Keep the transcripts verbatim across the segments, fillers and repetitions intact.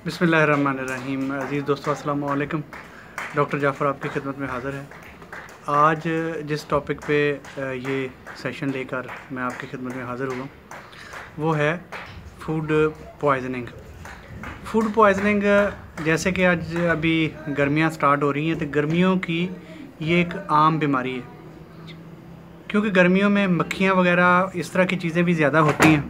बिस्मिल्लाहिर्रहमानिर्रहीम। अज़ीज़ दोस्तों, अस्सलाम वालेकुम। डॉक्टर जाफ़र आपकी खिदमत में हाज़िर है। आज जिस टॉपिक पे ये सेशन लेकर मैं आपकी खिदमत में हाज़िर हुआ वो है फूड पॉइज़निंग। फूड पॉइज़निंग जैसे कि आज अभी गर्मियाँ स्टार्ट हो रही हैं, तो गर्मियों की ये एक आम बीमारी है, क्योंकि गर्मियों में मक्खियाँ वगैरह इस तरह की चीज़ें भी ज़्यादा होती हैं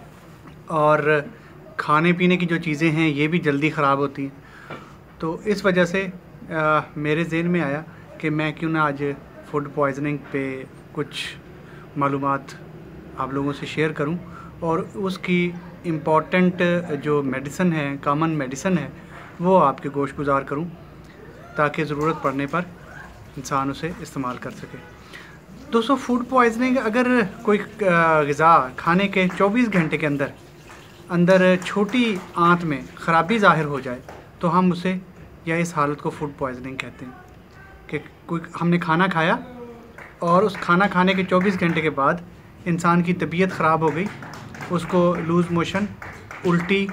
और खाने पीने की जो चीज़ें हैं ये भी जल्दी ख़राब होती हैं। तो इस वजह से आ, मेरे ज़हन में आया कि मैं क्यों ना आज फूड पॉइज़निंग पे कुछ मालूमात आप लोगों से शेयर करूं और उसकी इम्पॉर्टेंट जो मेडिसिन है, कॉमन मेडिसिन है, वो आपके गोश गुजार करूं ताकि ज़रूरत पड़ने पर इंसान उसे इस्तेमाल कर सके। दोस्तों, फूड पॉइज़निंग अगर कोई ग़िज़ा खाने के चौबीस घंटे के अंदर अंदर छोटी आंत में ख़राबी ज़ाहिर हो जाए तो हम उसे या इस हालत को फूड पॉइज़निंग कहते हैं कि कोई हमने खाना खाया और उस खाना खाने के चौबीस घंटे के बाद इंसान की तबीयत ख़राब हो गई, उसको लूज़ मोशन, उल्टी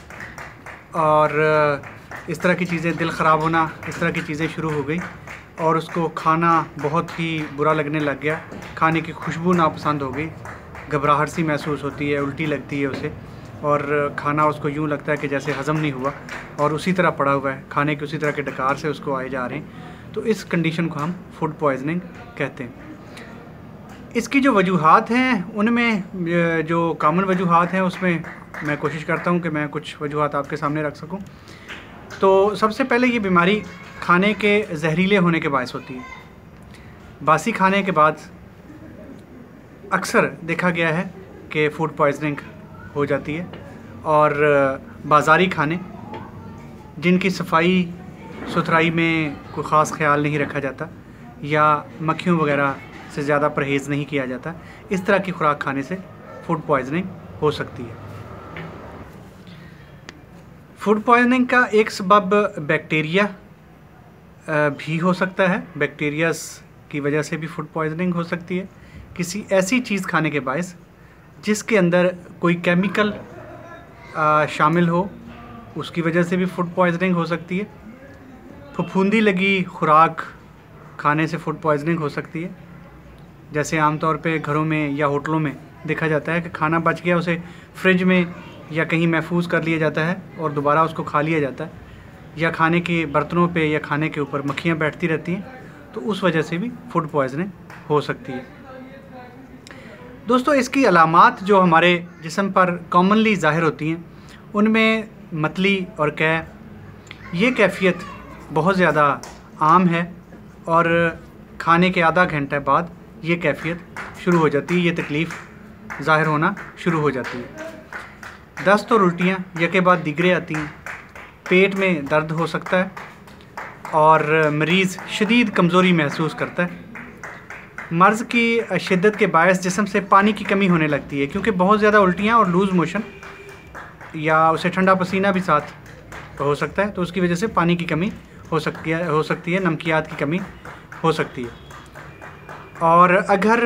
और इस तरह की चीज़ें, दिल ख़राब होना, इस तरह की चीज़ें शुरू हो गई और उसको खाना बहुत ही बुरा लगने लग गया, खाने की खुशबू नापसंद हो गई, घबराहट सी महसूस होती है, उल्टी लगती है उसे और खाना उसको यूँ लगता है कि जैसे हज़म नहीं हुआ और उसी तरह पड़ा हुआ है, खाने के उसी तरह के डकार से उसको आए जा रहे हैं। तो इस कंडीशन को हम फूड पॉइज़निंग कहते हैं। इसकी जो वजूहात हैं उनमें जो कॉमन वजूहात हैं उसमें मैं कोशिश करता हूं कि मैं कुछ वजूहात आपके सामने रख सकूं। तो सबसे पहले ये बीमारी खाने के जहरीले होने के बायस होती है। बासी खाने के बाद अक्सर देखा गया है कि फूड पॉइज़निंग हो जाती है और बाज़ारी खाने जिनकी सफाई सुथराई में कोई ख़ास ख्याल नहीं रखा जाता या मक्खियों वगैरह से ज़्यादा परहेज़ नहीं किया जाता, इस तरह की खुराक खाने से फूड पॉइज़निंग हो सकती है। फूड पॉइज़निंग का एक सबब बैक्टीरिया भी हो सकता है, बैक्टीरियाज़ की वजह से भी फूड पॉइज़निंग हो सकती है। किसी ऐसी चीज़ खाने के बायस जिसके अंदर कोई केमिकल शामिल हो, उसकी वजह से भी फूड पॉइज़निंग हो सकती है। फफूंदी लगी खुराक खाने से फूड पॉइज़निंग हो सकती है। जैसे आमतौर पे घरों में या होटलों में देखा जाता है कि खाना बच गया, उसे फ्रिज में या कहीं महफूज कर लिया जाता है और दोबारा उसको खा लिया जाता है, या खाने के बर्तनों पे या खाने के ऊपर मक्खियाँ बैठती रहती हैं, तो उस वजह से भी फूड पॉइज़निंग हो सकती है। दोस्तों, इसकी अलामात जो हमारे जिस्म पर कॉमनली ज़ाहिर होती हैं उनमें मतली और कै, ये कैफियत बहुत ज़्यादा आम है और खाने के आधा घंटे बाद ये कैफियत शुरू हो जाती है, ये तकलीफ़ ज़ाहिर होना शुरू हो जाती है। दस्त और उल्टियाँ यके बाद दीगरें आती हैं, पेट में दर्द हो सकता है और मरीज़ शदीद कमज़ोरी महसूस करता है। मर्ज़ की शिद्दत के बायस जिस्म से पानी की कमी होने लगती है, क्योंकि बहुत ज़्यादा उल्टियाँ और लूज़ मोशन या उसे ठंडा पसीना भी साथ हो सकता है, तो उसकी वजह से पानी की कमी हो सकती है हो सकती है नमकियात की कमी हो सकती है। और अगर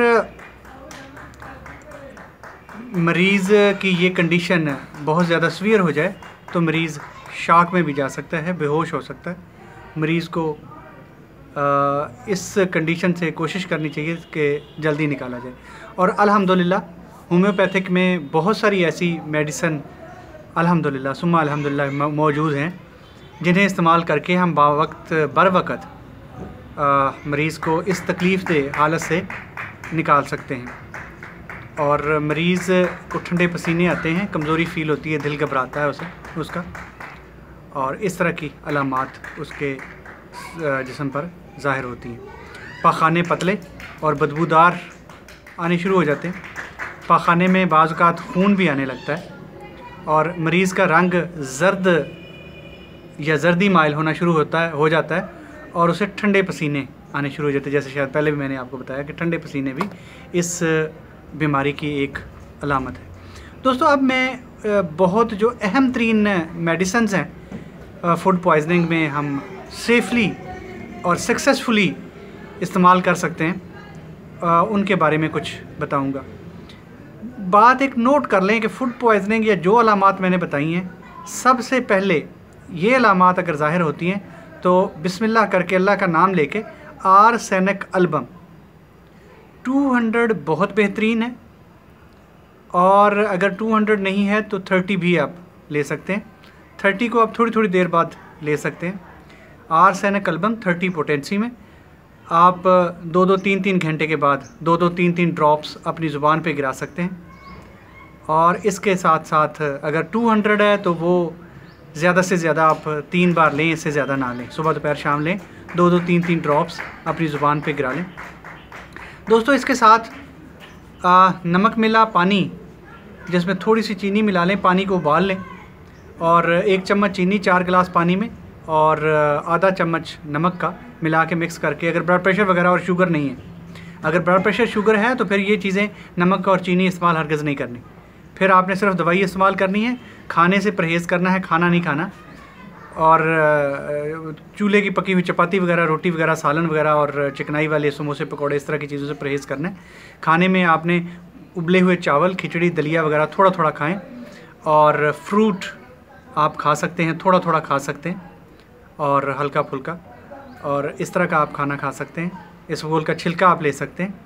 मरीज़ की ये कंडीशन बहुत ज़्यादा सीवियर हो जाए तो मरीज़ शॉक में भी जा सकता है, बेहोश हो सकता है। मरीज़ को आ, इस कंडीशन से कोशिश करनी चाहिए कि जल्दी निकाला जाए। और अल्हम्दुलिल्लाह होम्योपैथिक में बहुत सारी ऐसी मेडिसिन अल्हम्दुलिल्लाह सुम्मा अल्हम्दुलिल्लाह मौजूद हैं जिन्हें इस्तेमाल करके हम बावक्त बर वक़्त मरीज़ को इस तकलीफ़ दे हालत से निकाल सकते हैं। और मरीज़ को ठंडे पसीने आते हैं, कमज़ोरी फ़ील होती है, दिल घबराता है उसे उसका, और इस तरह की अलामात उसके जिस्म पर ज़ाहिर होती हैं। पाखाने पतले और बदबूदार आने शुरू हो जाते हैं। पाखाने में बाज़ औक़ात खून भी आने लगता है और मरीज़ का रंग जर्द या जर्दी माइल होना शुरू होता है हो जाता है और उसे ठंडे पसीने आने शुरू हो जाते हैं। जैसे शायद पहले भी मैंने आपको बताया कि ठंडे पसीने भी इस बीमारी की एक अलामत है। दोस्तों, अब मैं बहुत जो अहम तरीन मेडिसिन्स हैं फूड पॉइज़निंग में हम सेफली और सक्सेसफुली इस्तेमाल कर सकते हैं, आ, उनके बारे में कुछ बताऊंगा। बात एक नोट कर लें कि फूड पॉइज़निंग या जो अलामात मैंने बताई हैं, सबसे पहले ये अलामात अगर ज़ाहिर होती हैं तो बिस्मिल्लाह करके अल्लाह का नाम लेके आर्सेनिक अल्बम टू हंड्रेड बहुत बेहतरीन है, और अगर टू हंड्रेड नहीं है तो थर्टी भी आप ले सकते हैं। थर्टी को आप थोड़ी थोड़ी देर बाद ले सकते हैं। आर्सेनिक अल्बम थर्टी पोटेंसी में आप दो दो तीन तीन घंटे के बाद दो दो तीन तीन ड्रॉप्स अपनी ज़ुबान पे गिरा सकते हैं। और इसके साथ साथ अगर टू हंड्रेड है तो वो ज़्यादा से ज़्यादा आप तीन बार लें, इससे ज़्यादा ना लें। सुबह दोपहर शाम लें, दो दो तीन तीन ड्रॉप्स अपनी ज़ुबान पे गिरा लें। दोस्तों इसके साथ आ, नमक मिला पानी, जिसमें थोड़ी सी चीनी मिला लें, पानी को उबाल लें और एक चम्मच चीनी चार गिलास पानी में और आधा चम्मच नमक का मिला के मिक्स करके, अगर ब्लड प्रेशर वगैरह और शुगर नहीं है, अगर ब्लड प्रेशर शुगर है तो फिर ये चीज़ें नमक और चीनी इस्तेमाल हरगिज़ नहीं करनी। फिर आपने सिर्फ दवाई इस्तेमाल करनी है, खाने से परहेज़ करना है, खाना नहीं खाना। और चूल्हे की पकी हुई चपाती वगैरह, रोटी वगैरह, सालन वगैरह और चिकनाई वाले समोसे पकौड़े, इस तरह की चीज़ों से परहेज़ करना है। खाने में आपने उबले हुए चावल, खिचड़ी, दलिया वगैरह थोड़ा थोड़ा खाएं, और फ्रूट आप खा सकते हैं, थोड़ा थोड़ा खा सकते हैं और हल्का फुल्का, और इस तरह का आप खाना खा सकते हैं। इसबगोल का छिलका आप ले सकते हैं,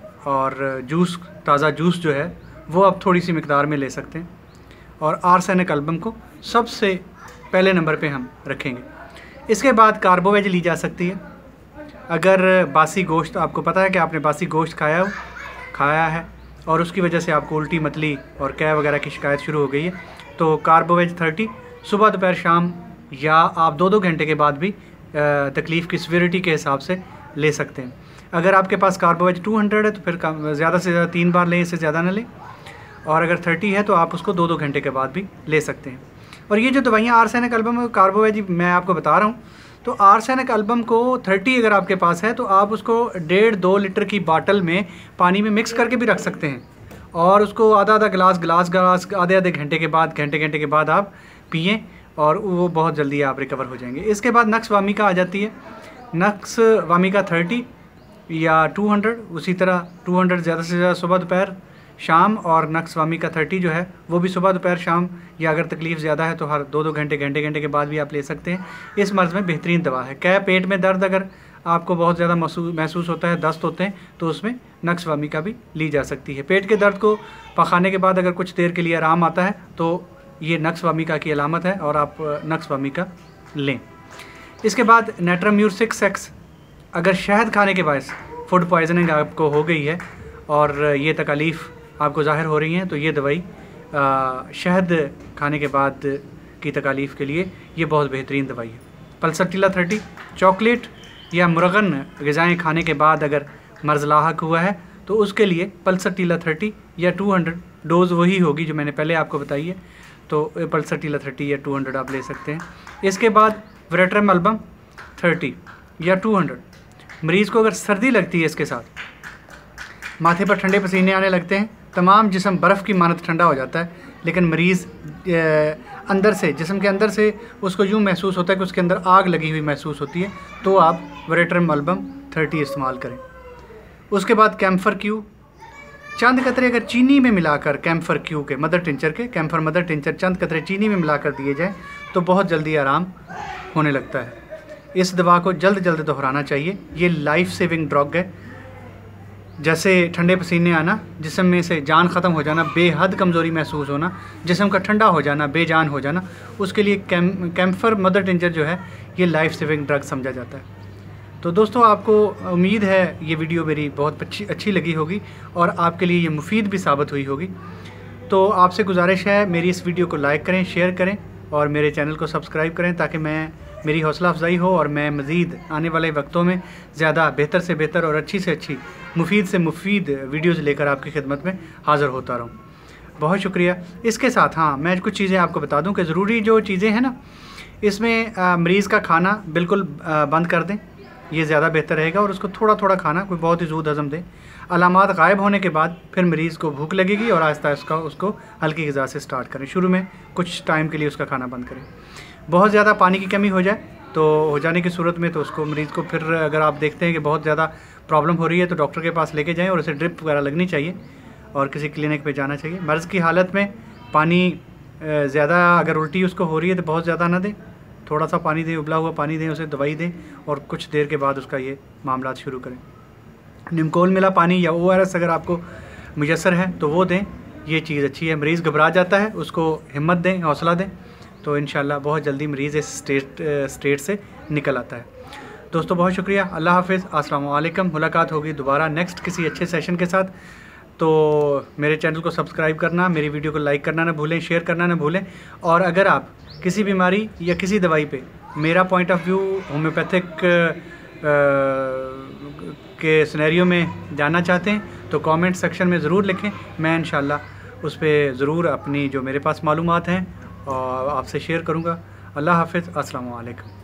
और जूस, ताज़ा जूस जो है वो आप थोड़ी सी मिकदार में ले सकते हैं। और आर्सेनिक अल्बम को सबसे पहले नंबर पे हम रखेंगे। इसके बाद कार्बोवेज ली जा सकती है। अगर बासी गोश्त, आपको पता है कि आपने बासी गोश्त खाया हो खाया है और उसकी वजह से आपको उल्टी, मतली और कै वगैरह की शिकायत शुरू हो गई है, तो कार्बोवेज थर्टी सुबह दोपहर शाम या आप दो दो घंटे के बाद भी तकलीफ़ की सीवियरिटी के हिसाब से ले सकते हैं। अगर आपके पास कार्बोवेज टू हंड्रेड है तो फिर ज़्यादा से ज़्यादा तीन बार लें, इससे ज़्यादा ना लें। और अगर थर्टी है तो आप उसको दो दो घंटे के बाद भी ले सकते हैं। और ये जो दवाइयाँ आर्सेनिक अल्बम और कार्बोवेज मैं आपको बता रहा हूँ, तो आर्सेनिक अल्बम को थर्टी अगर आपके पास है तो आप उसको डेढ़ दो लीटर की बाटल में पानी में मिक्स करके भी रख सकते हैं, और उसको आधा आधा गिलास गिलास गिलास आधे आधे घंटे के बाद घंटे घंटे के बाद आप पिएँ, और वो बहुत जल्दी आप रिकवर हो जाएंगे। इसके बाद नक्स वामिका आ जाती है। नक्स वामिका थर्टी या टू हंड्रेड, उसी तरह टू हंड्रेड ज़्यादा से ज़्यादा सुबह दोपहर शाम, और नक्स वामिका थर्टी जो है वो भी सुबह दोपहर शाम, या अगर तकलीफ़ ज़्यादा है तो हर दो दो घंटे घंटे घंटे के बाद भी आप ले सकते हैं। इस मर्ज़ में बेहतरीन दवा है। क्या पेट में दर्द अगर आपको बहुत ज़्यादा महसूस होता है, दस्त होते हैं, तो उसमें नक्स वामिका भी ली जा सकती है। पेट के दर्द को पकाने के बाद अगर कुछ देर के लिए आराम आता है तो ये नक्स वामिका की अलामत है, और आप नक्स वामिका लें। इसके बाद नेट्राम्यूर सिक्स एक्स, अगर शहद खाने के बायस फूड पॉइजनिंग आपको हो गई है और ये तकालीफ़ आपको ज़ाहिर हो रही हैं, तो ये दवाई शहद खाने के बाद की तकालीफ़ के लिए ये बहुत बेहतरीन दवाई है। पल्सटीला थर्टी, चॉकलेट या मुरगन ग़िज़ाएँ खाने के बाद अगर मर्ज़ लाहक हुआ है तो उसके लिए पल्सटीला थर्टी या टू हंड्रेड डोज़ वही होगी जो मैंने पहले आपको बताई है, तो पल्सटीला थर्टी या टू हंड्रेड आप ले सकते हैं। इसके बाद वेरेट्रम अल्बम थर्टी या टू हंड्रेड, मरीज़ को अगर सर्दी लगती है, इसके साथ माथे पर ठंडे पसीने आने लगते हैं, तमाम जिस्म बर्फ़ की मानत ठंडा हो जाता है, लेकिन मरीज़ अंदर से, जिस्म के अंदर से उसको यूँ महसूस होता है कि उसके अंदर आग लगी हुई महसूस होती है, तो आप वेरेट्रम अल्बम थर्टी इस्तेमाल करें। उसके बाद कैम्फर क्यू, चंद कतरे अगर चीनी में मिलाकर कैम्फर क्यू के, मदर टिंचर के, कैम्फर मदर टिंचर चंद कतरे चीनी में मिलाकर दिए जाएँ तो बहुत जल्दी आराम होने लगता है। इस दवा को जल्द जल्द दोहराना चाहिए। ये लाइफ सेविंग ड्रग है। जैसे ठंडे पसीने आना, जिस्म में से जान ख़त्म हो जाना, बेहद कमज़ोरी महसूस होना, जिस्म का ठंडा हो जाना, बेजान हो जाना, उसके लिए कैम कैम्फर मदर टिंचर जो है ये लाइफ सेविंग ड्रग समझा जाता है। तो दोस्तों, आपको उम्मीद है ये वीडियो मेरी बहुत अच्छी अच्छी लगी होगी और आपके लिए ये मुफीद भी साबित हुई होगी। तो आपसे गुजारिश है, मेरी इस वीडियो को लाइक करें, शेयर करें और मेरे चैनल को सब्सक्राइब करें, ताकि मैं मेरी हौसला अफजाई हो और मैं मज़ीद आने वाले वक्तों में ज़्यादा बेहतर से बेहतर और अच्छी से अच्छी, मुफीद से मुफीद वीडियोज़ लेकर आपकी खिदमत में हाज़िर होता रहूँ। बहुत शुक्रिया। इसके साथ हाँ, मैं कुछ चीज़ें आपको बता दूँ कि ज़रूरी जो चीज़ें हैं ना, इसमें मरीज़ का खाना बिल्कुल आ, बंद कर दें, ये ज़्यादा बेहतर रहेगा, और उसको थोड़ा थोड़ा खाना, कोई बहुत ही ज़ूद हज़म दें। अलामात गायब होने के बाद फिर मरीज़ को भूख लगेगी और आहिस्ता आहिस्ता उसको हल्की ग़िज़ा से स्टार्ट करें। शुरू में कुछ टाइम के लिए उसका खाना बंद करें। बहुत ज़्यादा पानी की कमी हो जाए तो हो जाने की सूरत में तो उसको, मरीज़ को फिर अगर आप देखते हैं कि बहुत ज़्यादा प्रॉब्लम हो रही है तो डॉक्टर के पास लेके जाएँ और उसे ड्रिप वगैरह लगनी चाहिए और किसी क्लिनिक पे जाना चाहिए। मर्ज़ की हालत में पानी ज़्यादा, अगर उल्टी उसको हो रही है तो बहुत ज़्यादा ना दें, थोड़ा सा पानी दें, उबला हुआ पानी दें, उसे दवाई दें और कुछ देर के बाद उसका ये मामला शुरू करें। निमकोल मिला पानी या ओ आर एस अगर आपको मुयसर है तो वो दें, ये चीज़ अच्छी है। मरीज़ घबरा जाता है, उसको हिम्मत दें, हौसला दें, तो इंशाल्लाह बहुत जल्दी मरीज़ इस स्टेट स्टेट से निकल आता है। दोस्तों बहुत शुक्रिया, अल्लाह हाफ़िज़, अस्सलाम वालेकुम। मुलाकात होगी दोबारा नेक्स्ट किसी अच्छे सेशन के साथ। तो मेरे चैनल को सब्सक्राइब करना, मेरी वीडियो को लाइक करना ना भूलें, शेयर करना ना भूलें। और अगर आप किसी बीमारी या किसी दवाई पे मेरा पॉइंट ऑफ व्यू होम्योपैथिक के सिनेरियो में जानना चाहते हैं तो कमेंट सेक्शन में ज़रूर लिखें। मैं इंशाल्लाह उस पर ज़रूर अपनी जो मेरे पास मालूमात हैं और आपसे शेयर करूँगा। अल्लाह हाफ़िज़, अस्सलाम वालेकुम।